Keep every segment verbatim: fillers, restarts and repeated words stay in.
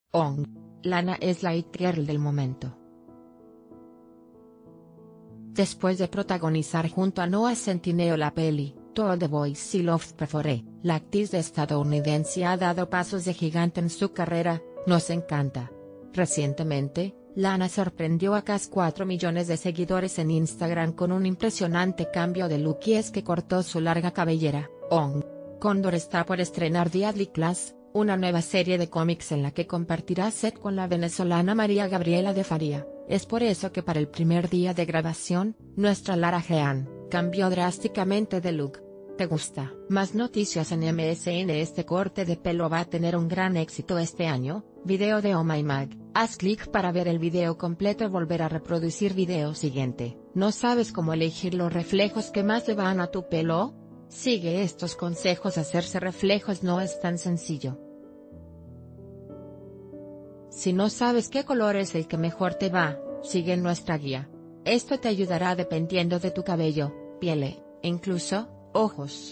Ong. Lana es la it girl del momento. Después de protagonizar junto a Noah Centineo la peli, To the Boys I Loved Before, la actriz estadounidense ha dado pasos de gigante en su carrera. Nos encanta. Recientemente, Lana sorprendió a casi cuatro millones de seguidores en Instagram con un impresionante cambio de look, y es que cortó su larga cabellera. Ong. Condor está por estrenar Deadly Class, una nueva serie de cómics en la que compartirá set con la venezolana María Gabriela de Faría. Es por eso que para el primer día de grabación, nuestra Lara Jean cambió drásticamente de look. ¿Te gusta? Más noticias en M S N. Este corte de pelo va a tener un gran éxito este año. Video de Oh My Mag. Haz clic para ver el video completo y volver a reproducir video siguiente. ¿No sabes cómo elegir los reflejos que más le van a tu pelo? Sigue estos consejos. Hacerse reflejos no es tan sencillo. Si no sabes qué color es el que mejor te va, sigue nuestra guía. Esto te ayudará dependiendo de tu cabello, piel e, incluso, ojos.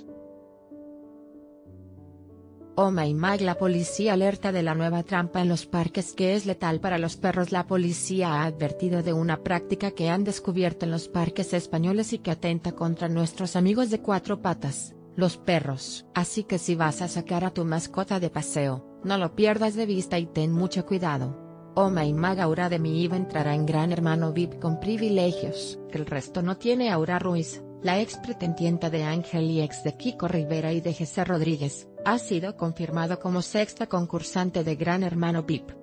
Oh My Mag. La policía alerta de la nueva trampa en los parques que es letal para los perros. La policía ha advertido de una práctica que han descubierto en los parques españoles y que atenta contra nuestros amigos de cuatro patas, los perros. Así que si vas a sacar a tu mascota de paseo, no lo pierdas de vista y ten mucho cuidado. Oh My Mag. Aura de mi Iva entrará en Gran Hermano V I P con privilegios que el resto no tiene. Aura Ruiz, la ex pretendiente de Ángel y ex de Kiko Rivera y de Jesse Rodríguez, ha sido confirmado como sexta concursante de Gran Hermano V I P.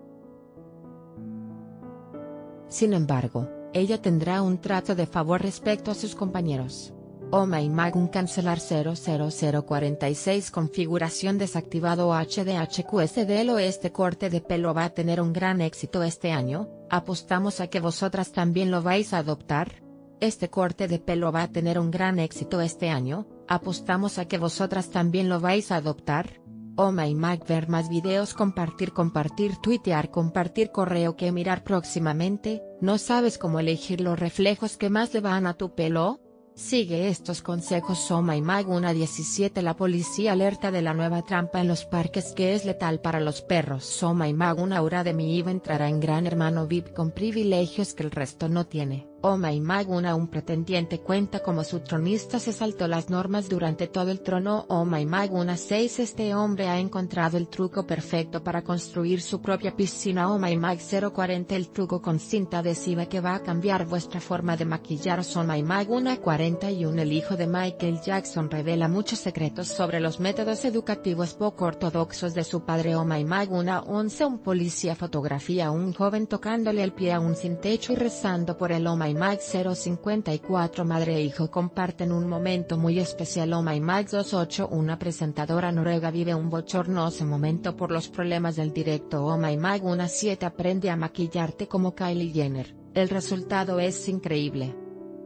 Sin embargo, ella tendrá un trato de favor respecto a sus compañeros. Oh My Mag. Un cancelar cero cero cero cuarenta y seis configuración desactivado H D H Q S del Oeste. Corte de pelo va a tener un gran éxito este año. Apostamos a que vosotras también lo vais a adoptar. Este corte de pelo va a tener un gran éxito este año. Apostamos a que vosotras también lo vais a adoptar. Oh My Mag. Ver más videos, compartir, compartir, tuitear, compartir correo que mirar próximamente. ¿No sabes cómo elegir los reflejos que más le van a tu pelo? Sigue estos consejos. Oh My Mag. Una diecisiete. La policía alerta de la nueva trampa en los parques que es letal para los perros. Oh My Mag. Una Aura de mi Iva entrará en Gran Hermano V I P con privilegios que el resto no tiene. Oh My Mag. Una un pretendiente cuenta como su tronista se saltó las normas durante todo el trono. Oh My Mag. Una seis. Este hombre ha encontrado el truco perfecto para construir su propia piscina. Oh My Mag. cero cuarenta. El truco con cinta adhesiva que va a cambiar vuestra forma de maquillaros. Oh My Mag. Una cuarenta y uno. El hijo de Michael Jackson revela muchos secretos sobre los métodos educativos poco ortodoxos de su padre. Oh My Mag. Una once. Un policía fotografía a un joven tocándole el pie a un sin techo y rezando por él. Oh My Mag. cero cincuenta y cuatro. Madre e hijo comparten un momento muy especial. Oh My Mag. dos ocho. Una presentadora noruega vive un bochornoso momento por los problemas del directo. Oh My Mag. Una siete. Aprende a maquillarte como Kylie Jenner, el resultado es increíble.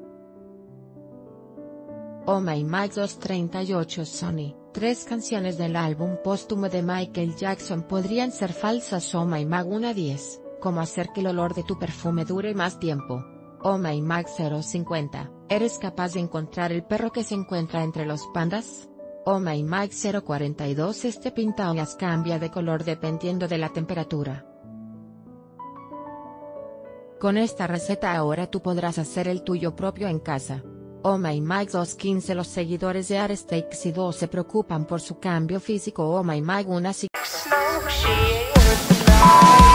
Oh My Mag. dos treinta y ocho. Sony, tres canciones del álbum póstumo de Michael Jackson podrían ser falsas. Oh My Mag. Una diez. Cómo hacer que el olor de tu perfume dure más tiempo. Oh My Mag. cero cincuenta. ¿Eres capaz de encontrar el perro que se encuentra entre los pandas? Oh My Mag. cero cuarenta y dos. Este pintaollas cambia de color dependiendo de la temperatura. Con esta receta ahora tú podrás hacer el tuyo propio en casa. Oh My Mag. dos quince. Los seguidores de Arestakes y dos se preocupan por su cambio físico. Oh My Mag. Una